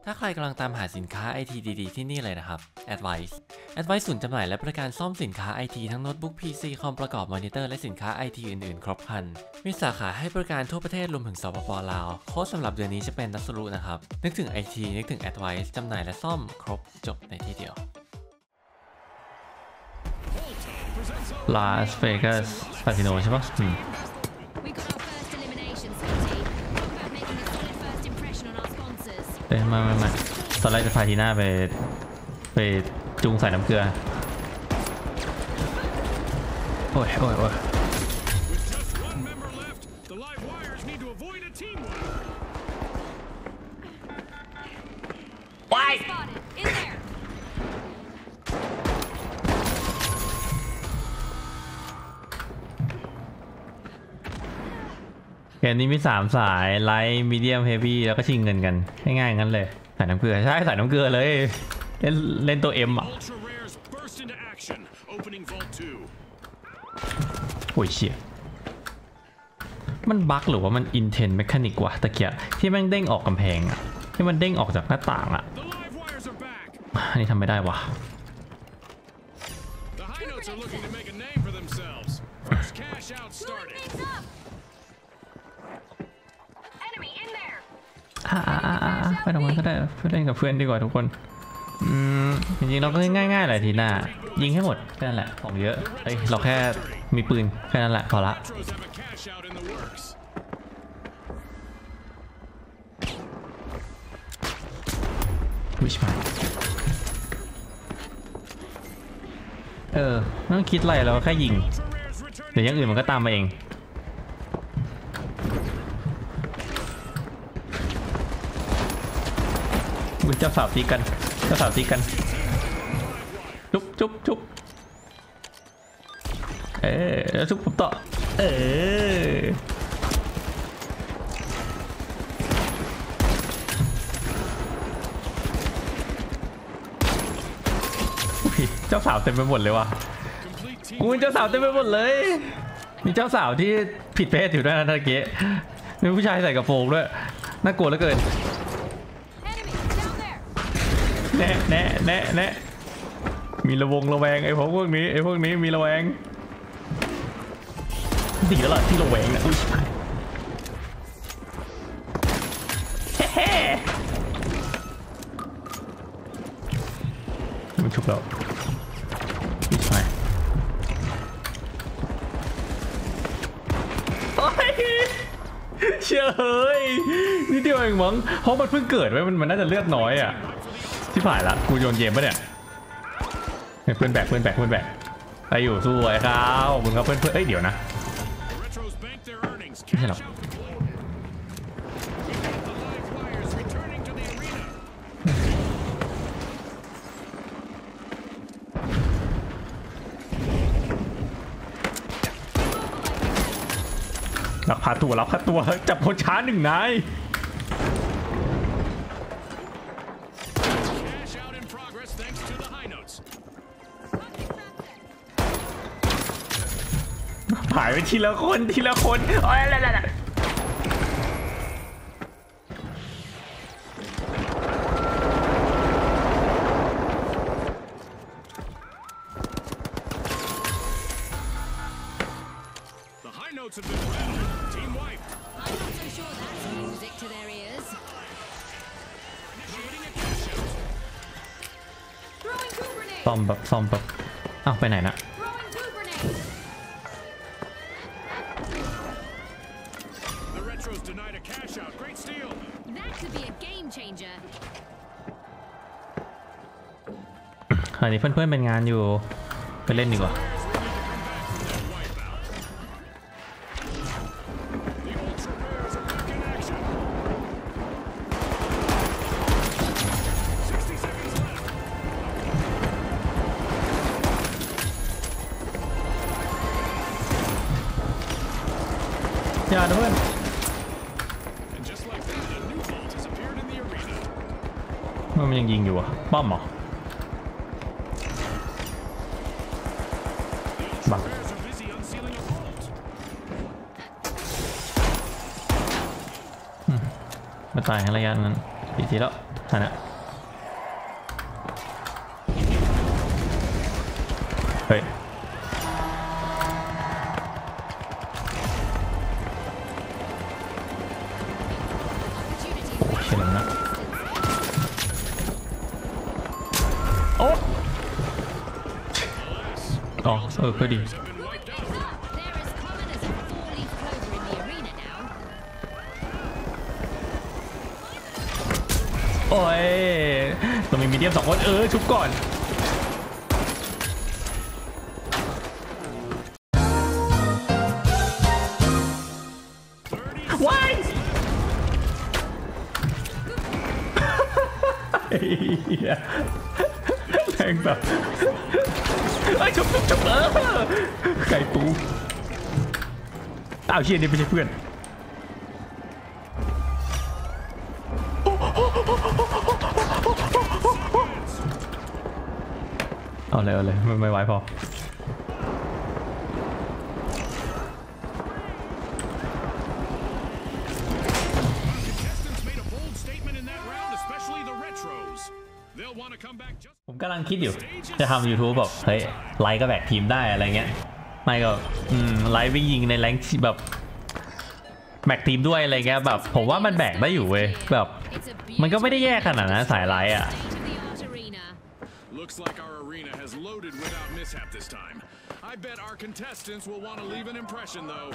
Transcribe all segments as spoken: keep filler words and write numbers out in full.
ถ้าใครกำลังตามหาสินค้า ไอ ที ดีๆที่นี่เลยนะครับ Advice Advice ศูนย์จำหน่ายและบริการซ่อมสินค้า ไอ ที ทั้งโน้ตบุ๊ก พี ซี คอมประกอบมอนิเตอร์และสินค้า ไอ ที อื่นๆครบครันมีสาขาให้บริการทั่วประเทศรวมถึงสปป.ลาวโค้ดสำหรับเดือนนี้จะเป็นนัสรุนะครับนึกถึง ไอ ที นึกถึง Advice จำหน่ายและซ่อมครบจบในที่เดียวลาสเวกัสคาสิโนใช่ปะอืมเอ้ยมามามาตอนแรกจะพาทีน่าไปไปจุงใส่น้ำเกลือโอ้ยโอ้ยโอ้ยว้ายเกมนี้มีสามสายไลท์มีเดียมเฮฟวี่แล้วก็ชิงเงินกันง่ายๆงั้นเลยใส่น้ำเกลือใช่ใส่น้ำเกลือเลยเล่นเล่นตัวเอ็มอ่ะโอ้ยเชี่ยมันบั๊กหรือว่ามันอินเทนเมคานิกวะตะเกียบที่แม่งเด้งออกกำแพงอ่ะที่มันเด้งออกจากหน้าต่างอ่ะอันนี้ทำไม่ได้วะไปตรงนั้นก็ได้เพื่อนเล่นกับเพื่อนดีกว่าทุกคนอืมจริงๆเราก็ง่ายๆแหละทีหน้ายิงให้หมดแค่นั้นแหละของเยอะเอ้ยเราแค่มีปืนแค่นั้นแหละพอละวิชมาเออไม่ต้องคิดอะไรเราแค่ยิงเดี๋ยวอย่างอื่นมันก็ตามมาเองเจ้าสาวตีกันเจ้าสาวตีกันจุ๊บจุ๊บจุ๊บเออแล้วจุ๊บผมต่อเออเจ้าสาวเต็มไปหมดเลยว่ะกูเจ้าสาวเต็มไปหมดเลยมีเจ้าสาวที่ผิดเพศอยู่ด้วยนะตะเกียมีผู้ชายใส่กระโปรงด้วยน่ากลัวเหลือเกินแน่แน่แน่แน่มีระวงระแวงไอ้พวกพวกนี้ไอ้พวกนี้มีระแวงดีแล้วล่ะที่ระแวงนะอุ้ยเฮ้มันชุบแล้วอุ้ยไปโอ้ยเชื่อเฮ้ยนี่เดียวเองมั้งเพราะมันเพิ่งเกิดไว้มันมันน่าจะเลือดน้อยอ่ะที่ผ่านละกูโยนเกมปะเนี่ยเพื่อนแบกเพื่อนแบกเพื่อนแบกไปอยู่สู้ไอ้ข้าวมึงครับเพื่อนเพื่อนเอ้ยเดี๋ยวนะไม่ใช่หรอกลักพาตัวลักพาตัวจับคนช้าหนึ่งนายหายไปทีละคนทีละคนโอ้ยอะไรๆซ่อมแบบซ่อมแบบอ้าวไปไหนนะอันนี้เพื่อนๆเป็นงานอยู่ไปเล่นดีกว่าอย่าเพื่อนมันยังยิงอยู่อ่ะป้อมเหรอบังมาตายในระยะนั้นอีกทีแล้วทอันนั้นเฮ้ยเชื่อนะโอ้อ๋อเออก็ดีโอ้ยต้องมีมีเดียมสองคนเออชุบก่อนว้ายแรงแบบไอ้ชุบชุบชุบเออไก่ปูอ้าวเชียนี่ไม่ใช่เพื่อนเอาเลยเอาเลยไม่ไม่ไหวพอผมกำลังคิดอยู่จะทำ ยูทูบ แบบเฮ้ยไลค์ก็แบกทีมได้อะไรเงี้ยไม่ก็อืมไลค์ไปยิงในแรงค์แบบแบกทีมด้วยอะไรเงี้ยแบบผมว่ามันแบกได้อยู่เว้ยแบบมันก็ไม่ได้แย่ขนาดนั้นสายไลค์อ่ะ Looks like our arena has loaded without mishap this time. I bet our contestants will want to leave an impression, though.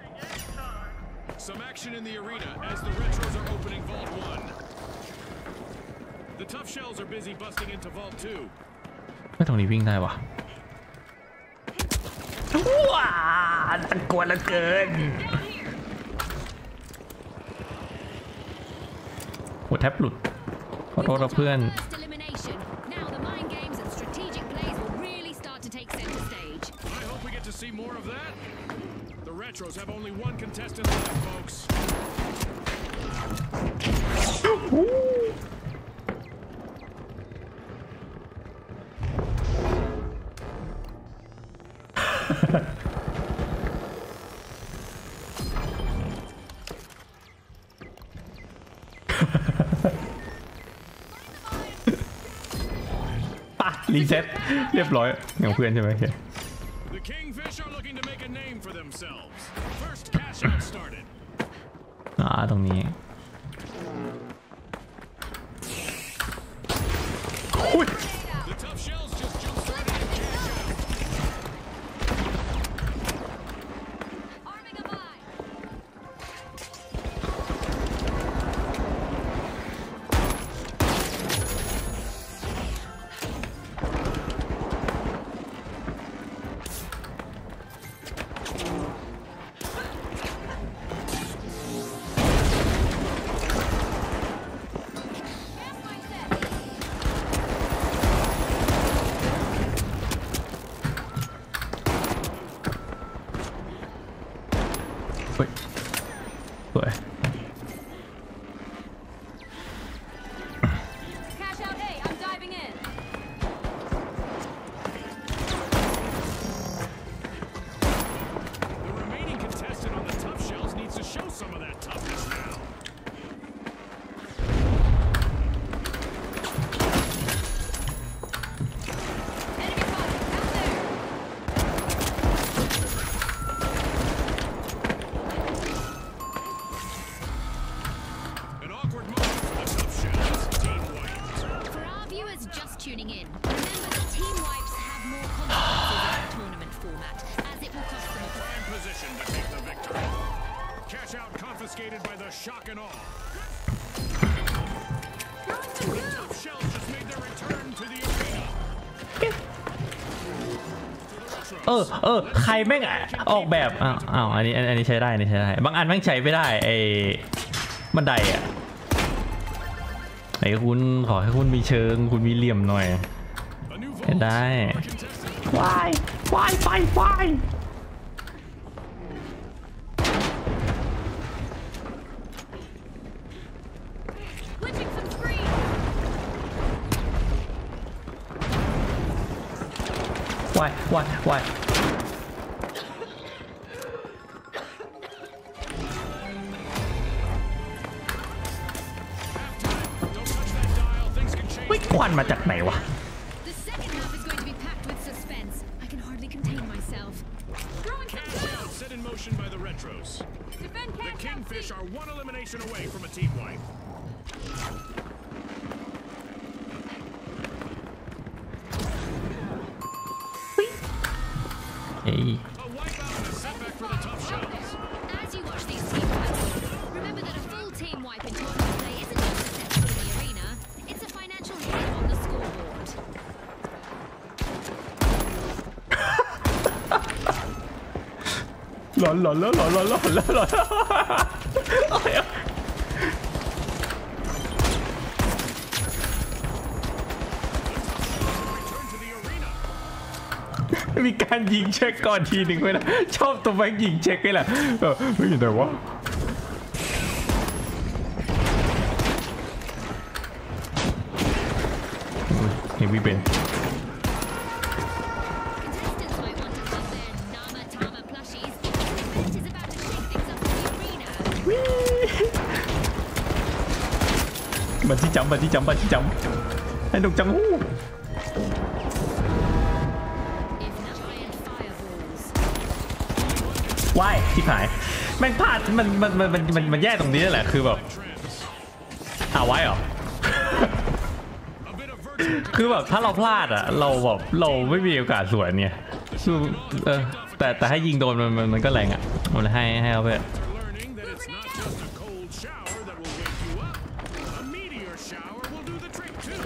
Some action in the arena as the Retros are opening Vault one. The Tough Shells are busy busting into Vault two. ไม่ตรงนี้วิ่งได้วะว้าน่ากลัวเหลือเกินโหแทบหลุดขอโทษนะเพื่อน See more of that? The Retros have only one contestant left, folks. ปะรีเซ็ตเรียบร้อยอย่างเพื่อนใช่ไหมโอเค The Kingfish are looking to make a name for themselves. First cash out started. อ่าตรงนี้อุ้ย The Tough Shells just jump started and cash out. Arming a mine. สวย Cash out A. I'm diving in. The remaining contestant on the Tough Shells needs to show some of that toughness now. Tuning in. Remember, the team wipes have more consequences in the tournament format, as it will cost them a prime position to take the victory. Cash out confiscated by the shock and awe. The Tough Shells just made their return to the arena. เออเออใครแม่งออกแบบอ้าวอ้าวอันนี้อันนี้ใช้ได้อันนี้ใช้ได้บางอันแม่งใช้ไม่ได้ไอ้บันไดอ่ะไอ้คุณขอให้คุณมีเชิงคุณมีเหลี่ยมหน่อยได้วายวายไฟไฟวายวายวายควันมาจากไหนวะ The second half is going to be packed with suspense. I can hardly contain myself. Throwing cash out. Set in motion by the Retros. Defend The cash out. Kingfish are one elimination away from a team wipe. เอ้ย A wipeout and a setback for the Tough Shells. As you watch these team wipes, remember that a full team wipe in tournament play isn't just a setback in the arena, it's a financial hit on the scoreboard. หลอนหลอนแล้วหลอนหลอนหลอนแล้วหลอน Return to the arena. มีการยิงเช็คก่อนทีหนึ่งไว้นะชอบตัวแบงยิงเช็คไว้แหละเออไม่เห็นแต่ว่าเฮฟวี่เป็น Contestants might want to love their Nama Tama plushies. The bet is about to shake things up in the arena. บันที่จำบันที่จำบันที่จำให้ดกจังหู้ If not, giant fireballs. ว่ายที่หายแม่งพลาดมันมันมันมันมันมันแย่ตรงนี้แหละคือแบบ Trends. เอาไว้เหรอ A bit of virtual คือแบบถ้าเราพลาดอ่ะเราแบบเราไม่มีโอกาสสวนเนี่ยคือเออแต่แต่ให้ยิงโดนมันมันมันก็แรงอ่ะมันเลยให้ให้เอาไป are learning that it's not just a cold shower that will wake you up. A meteor shower will do the trick too.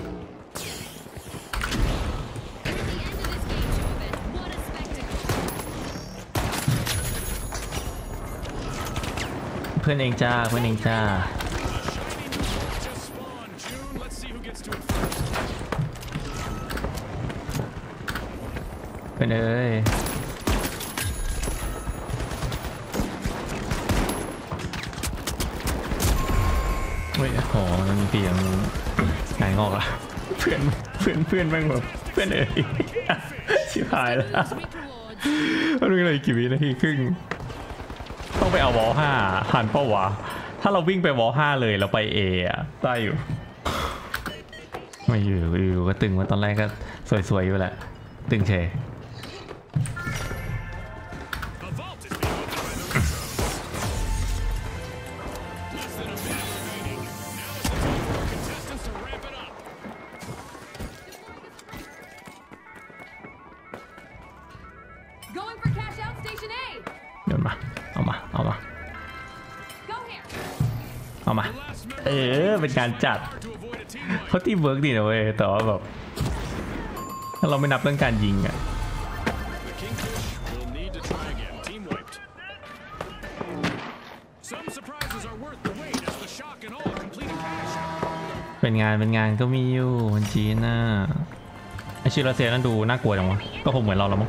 At the end of this game show event, what a spectacle. เพื่อนเองจ้าเพื่อนเองจ้า A shiny new world just spawned, June. Let's see who gets to it first. เพื่อนเอ้ยเฮ้ยโหมันเปลี่ยนไงงอกอะเพื่อนเพื่อนเพื่อนแม่งแบบเพื่อนเอ้ยชิบหายแล้ว Reap rewards. มันเป็นอะไรกี่วินาทีครึ่งต้องไปเอาวอลห้าหันเป้าวะถ้าเราวิ่งไปวอลห้าเลยเราไปเอะได้อยู่ไม่อยู่อยู่ก็ตึงมาตอนแรกก็สวยๆอยู่แหละตึงเฉย A vault is being opened by the Retros. Less than a minute remaining. Now is the time for contestants to ramp it up. Going for cash out station A. โยนมาเอามาเอามา Go here. เอามา The last member เออเป็นการจัด to avoid a team wipe. เขาทีมเวิร์กดีนะเว้ยแต่ว่าแบบถ้าเราไม่นับเรื่องการยิงอ่ะ The Kingfish will need to try again. Team wiped. Some surprises are worth the wait as the shock and awe complete a cash out. เป็นงานเป็นงานก็มีอยู่มันจีนน่ะไอชิราเซียนั่นดูน่ากลัวจังวะก็คงเหมือนเราแล้วมั้ง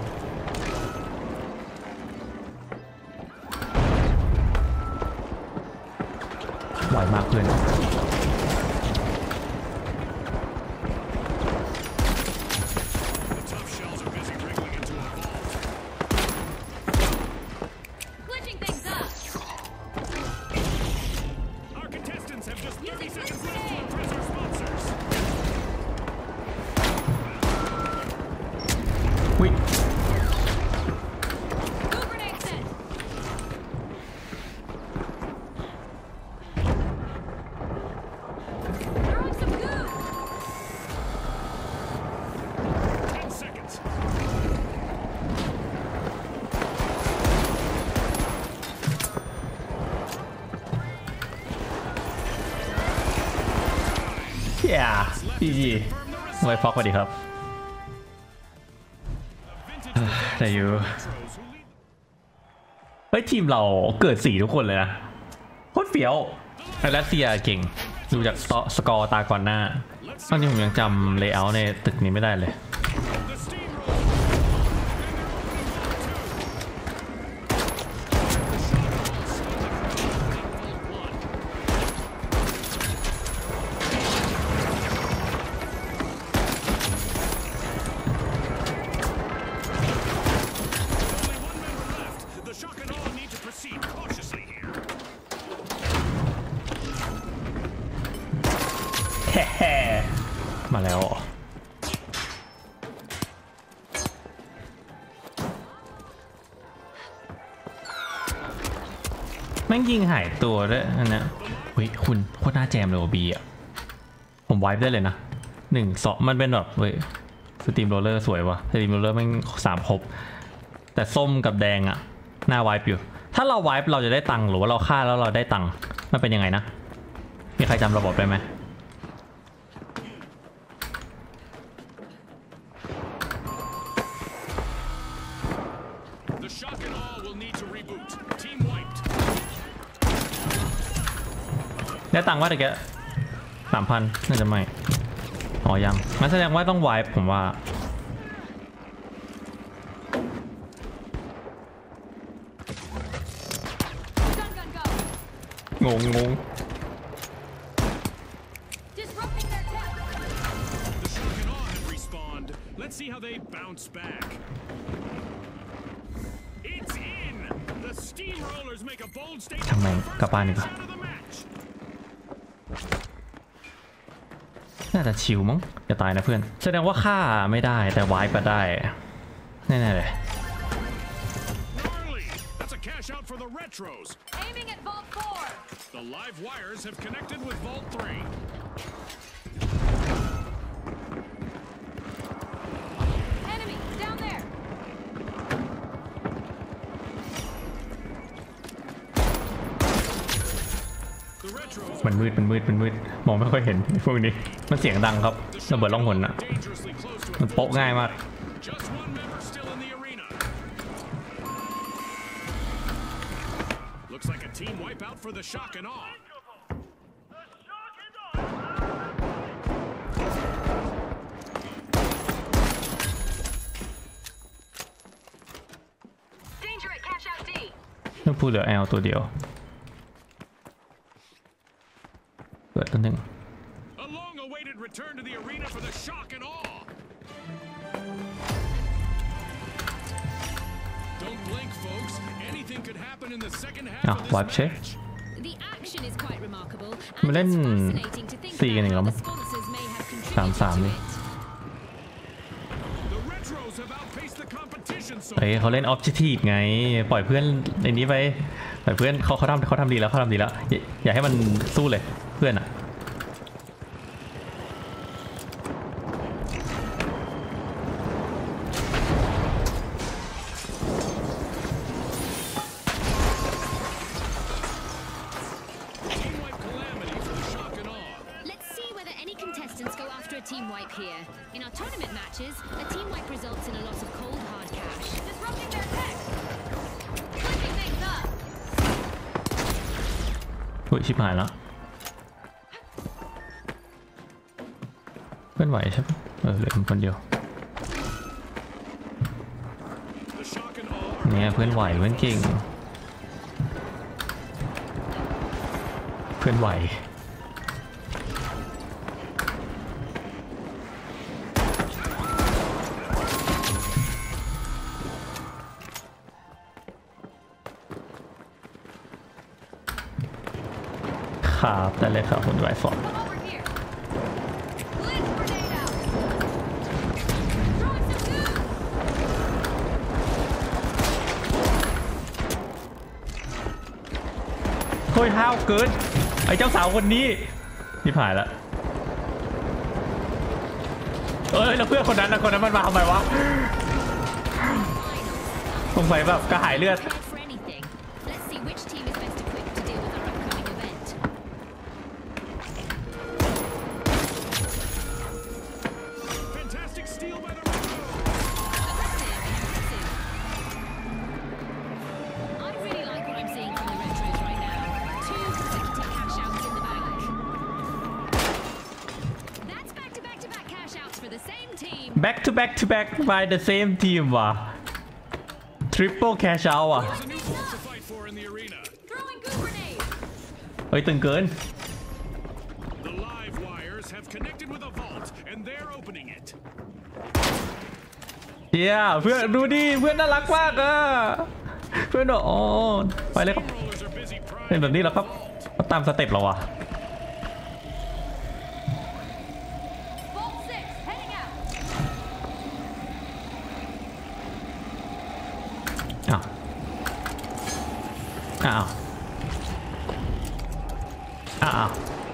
ไหวมากเพื่อน The Tough Shells are busy wriggling into a vault. Glitching things up. Our contestants have just thirty Using seconds Blitz left to today. impress our sponsors. วิ Go grenade set. Throwing some goo. Ten seconds. เฮียจีจีไวฟอกสวัสดีครับ Vintage แต่อยู่ Retros who lead เฮ้ยทีมเราเกิดสี่ทุกคนเลยนะโคตรเฟี้ยวรัสเซียเก่งดูจากสกอร์ตาก่อนหน้าตอนนี้ผมยังจำเลเยอร์ในตึกนี้ไม่ได้เลย the steamroller. The shock and awe need to proceed cautiously here. แฮ่ๆมาแล้วแม่งยิงหายตัวด้วยนะเนี่ยเฮ้ยคุณโคตรน่าแจมเลยว่ะบีอ่ะผมไวป์ได้เลยนะหนึ่งสองมันเป็นแบบเฮ้ยสตรีมโรลเลอร์สวยว่ะสตรีมโรลเลอร์แม่งสามครบแต่ส้มกับแดงอ่ะหน้าไวป์อยู่ถ้าเราไวป์เราจะได้ตังค์หรือว่าเราฆ่าแล้วเราได้ตังค์มันเป็นยังไงนะมีใครจำระบบได้ไหมได้ตังค์ว่าแต่แกสามพันน่าจะไม่อ๋อยังงั้นแสดงว่าต้องไวป์ผมว่างงงง Let's see how they bounce back. It's in. The Steamrollers make a bold statement. ทำไมกลับบ้านดีกว่าน่าจะชิวมั้งจะตายนะเพื่อนแสดงว่าฆ่าไม่ได้แต่ไวป์ก็ได้แน่ๆเลย Gnarly. That's a cash out for the retros. Aiming at Vault four. The live wires have connected with Vault three. Enemy down there. มันมืดมันมืดมันมืดมองไม่ค่อยเห็นพวกนี้มันเสียงดังครับระเบิดล่องหนอ่ะมันโป๊ะง่ายมาก Looks like a team wipeout for the shock and awe. Danger at cash out D. ต้องพูดเหลือแอลตัวเดียวเปิดตัวหนึ่ง A long-awaited return to the arena for the shock and awe. Don't blink, folks. Anything could happen in the second half of this match. The action is quite remarkable. มาเล่นสี่กันอีกแล้วมั้งสามสามนี่ The retros have outpaced the competition so เฮ้ยเขาเล่นออบเจกตีฟไงปล่อยเพื่อนในนี้ไปปล่อยเพื่อนเขาเขาทำเขาทำดีแล้วเขาทำดีแล้วอย่าอย่าให้มันสู้เลยเพื่อนอ่ะ Team wipe here. In our tournament matches, a team wipe results in a loss of cold hard cash. Disrupting their tech. Flipping things up. โอ้ยชิบหายแล้วเพื่อนไหวใช่ปะเออเหลือคนเดียวเนี่ยเพื่อนไหวเพื่อนเก่งเพื่อนไหวครับได้เลยครับคุณไวฟอร์ดเฮ้ยห้าวเกินไอ้เจ้าสาวคนนี้นี่ผ่านแล้วเอ้ยแล้วเพื่อนคนนั้นนะคนนั้นมันมาทำไมวะสงสัยแบบกระหายเลือดback to back to back by the same team ว่ะ triple cash out ว่ะเฮ้ยตึงเกินเฮียเพื่อนดูดิเพื่อนน่ารักมากอ่ะเพื่อนบอกอ๋อไปเลยครับเป็นแบบนี้แล้วครับตามสเต็ปเราอ่ะอ้าวอ้าวอ้าว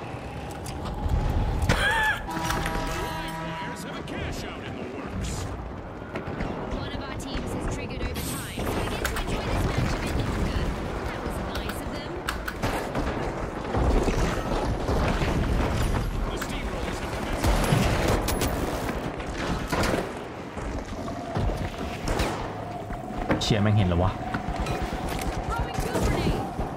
Flyers have a cash out in the works. One of our teams has triggered overtime, so we get to enjoy this match a bit longer. That was nice of them. The Steamrollers have commenced. เชี่ยแม่งเห็นเหรอวะ Throwing field grenade.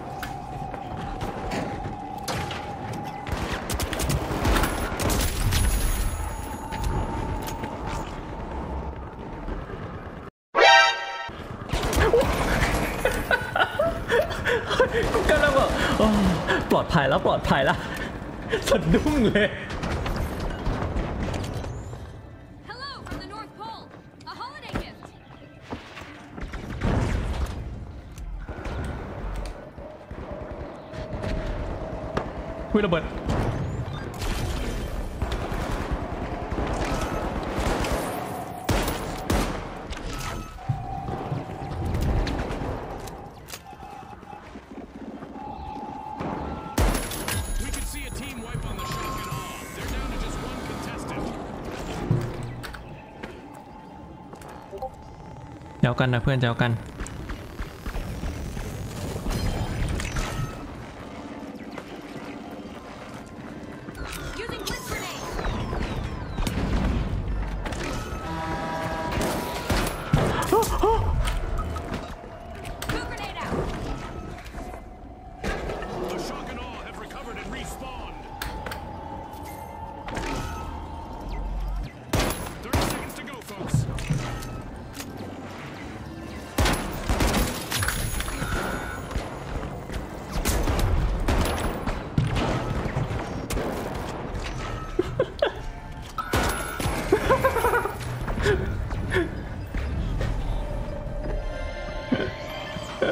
กูกำลังแบบโอ้ปลอดภัยแล้วปลอดภัยแล้วสะดุ้งเลย Hello from the North Pole. A holiday gift. คุยระเบิด We can see a team wipe on the shock and awe. They're down to just one contestant. เจ้ากันนะเพื่อนเจ้ากัน Using blitz grenade. Field grenade out. The shock and awe have recovered and respawned. thirty seconds to go, folks. Oh,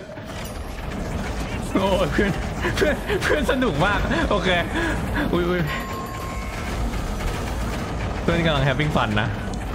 โอ้เพื่อนเพื่อนเพื่อนสนุกมากโอเคอุ้ยอุ้ยเพื่อนกำลังแฮปปิ้งฟันนะ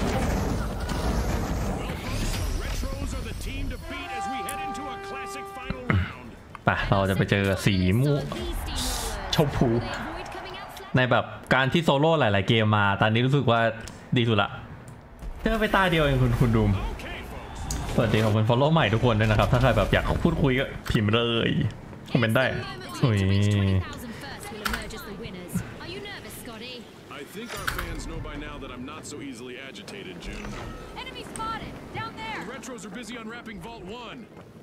Well, folks, the Retros are the team to beat as we head into a classic final round. ไปเราจะไปเจอสีม่วง These steamrollers. ชมพู Will they avoid coming out flat? ในแบบการที่โซโล่หลาย ๆ เกมมาตอนนี้รู้สึกว่าดีสุดละเจอไปตาเดียวเองคุณคุณดูม Okay, folks. สวัสดีขอบคุณ follow ใหม่ทุกคนด้วยนะครับ ถ้าใครแบบอยากพูดคุยก็พิมพ์เลยคอมเมนต์ได้ It's อุ้ย the moment we reach twenty thousand first will emerge as the winners. Are you nervous, Scotty? I think our fans know by now that I'm not so easily agitated, June. Enemy spotted! Down there! The Retros are busy unwrapping Vault one.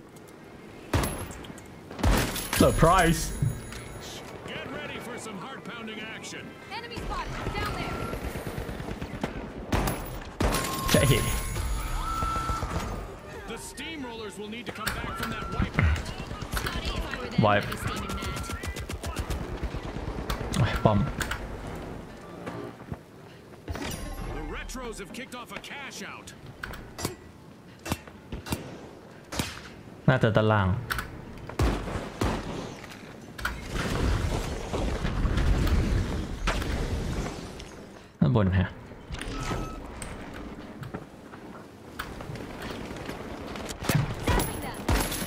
เซอร์ไพรส์ Get ready for some heart-pounding action. Enemy spotted! Down there! จะเห็น The Steamrollers will need to come back from that wipeout. Scotty, if I were there, Wipe. I'd be steaming mad. ปอม The Retros have kicked off a cash out. น่าจะตารางด้านบนฮะ Zapping them!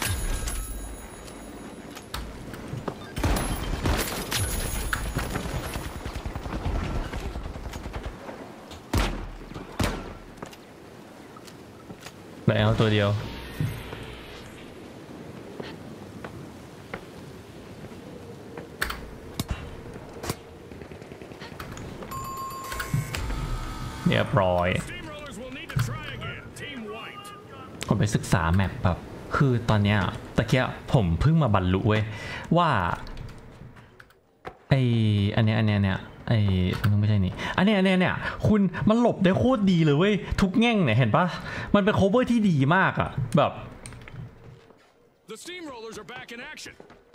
แล้วตัวเดียว เรียบร้อย Steamrollers will need to try again. Team wiped. ผมไปศึกษาแมปแบบคือตอนเนี้ยตะเกียผมเพิ่งมาบรรลุเว้ยว่าไออันเนี้ยอันเนี้ยเนี่ยไอไม่ใช่นี่อันเนี้ยอันเนี้ยเนี่ยคุณมันหลบได้โคตรดีเลยเว้ยทุกแง่งเนี่ยเห็นปะมันเป็น cover ที่ดีมากอะแบบ The Steamrollers are back in action.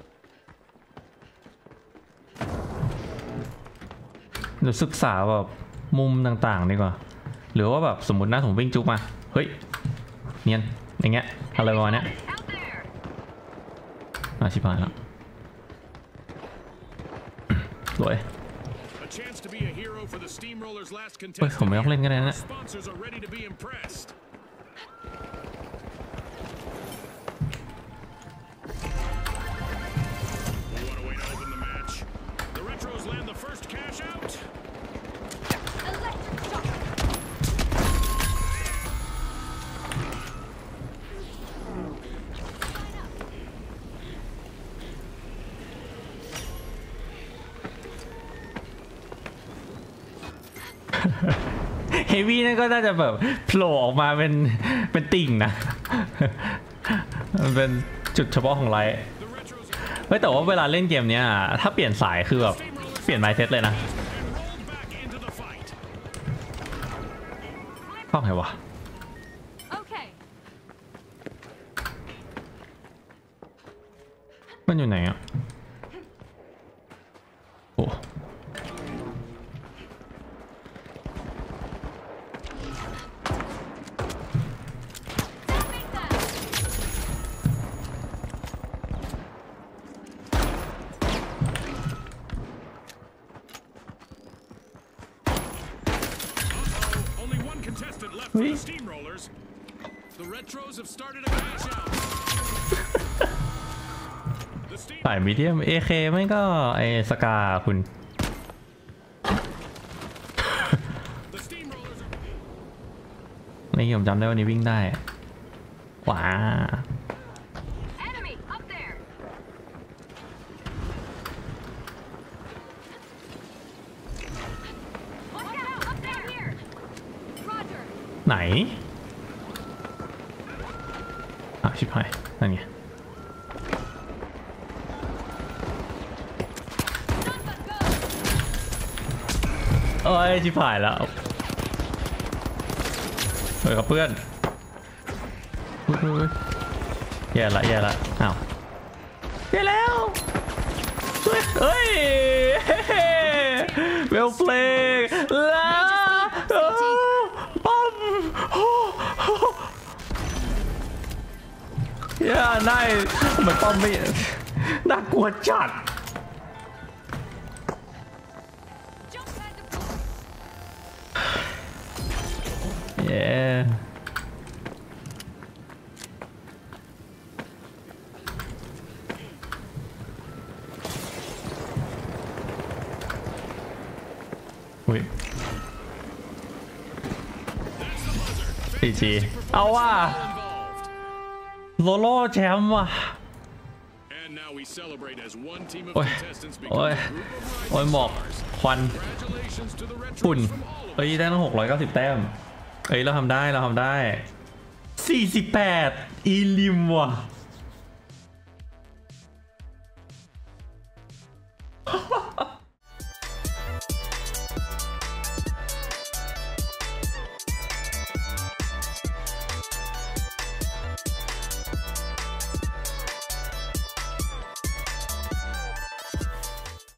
เดี๋ยวศึกษาแบบมุมต่างๆดีกว่าหรือว่าแบบสมมตินะผมวิ่งจุกมาเฮ้ยเนียนอย่างเงี้ยอะไรประมาณเนี้ย Out there! อาชิบหายแล้วสวย A chance to be a hero for the Steamrollers' last เฮ้ย contestant. ผมไม่ต้องเล่นก็ได้นะ Sponsors are ready to be impressed. เฮฟวี่นั่นก็น่าจะแบบโผล่ออกมาเป็นเป็นติ่งนะ มันเป็นจุดเฉพาะของไลท์เฮ้ยแต่ว่าเวลาเล่นเกมเนี้ยถ้าเปลี่ยนสายคือแบบเปลี่ยนไมซ์เซ็ตเลยนะเข้าไงวะ Okay. มันอยู่ไหนอ่ะโอ้ Only one contestant left for the steamrollers. The retros have started a cash out. The steam สายมีเดียม เอ เค ไม่ก็ไอสกาคุณ the steamrollers are นี่ผมจำได้ว่านี้วิ่งได้ว้า Enemy up there. Watch out! Up there here. Roger. ไหนอ่ะชิบหายนั่นไง Number go. โอ้ยชิบหายแล้วเฮ้ยกับเพื่อนอุ๊ยอุ๊ยอุ๊ยแย่ละแย่ละอ้าวแย่แล้วช่วยเฮ้ยเวลเพลย์แล้วปั๊มย่านายทำไมป้อมไม่น่ากลัวจัด Jump pad deployed. เย้อุ้ยจีจีเอาว่ะ involved. โลโล่แชมป์ว่ะ And now we celebrate as one team of Ôi, contestants become ôi, a group of โอ้ย rising หมอก stars. ควัน Congratulations to the ฝุ่น retros from all เอ้ย of us. ได้ตั้งหกร้อยเก้าสิบแต้มเอ้ย เราทำได้เราทำได้สี่สิบแปดอีลิมว่ะ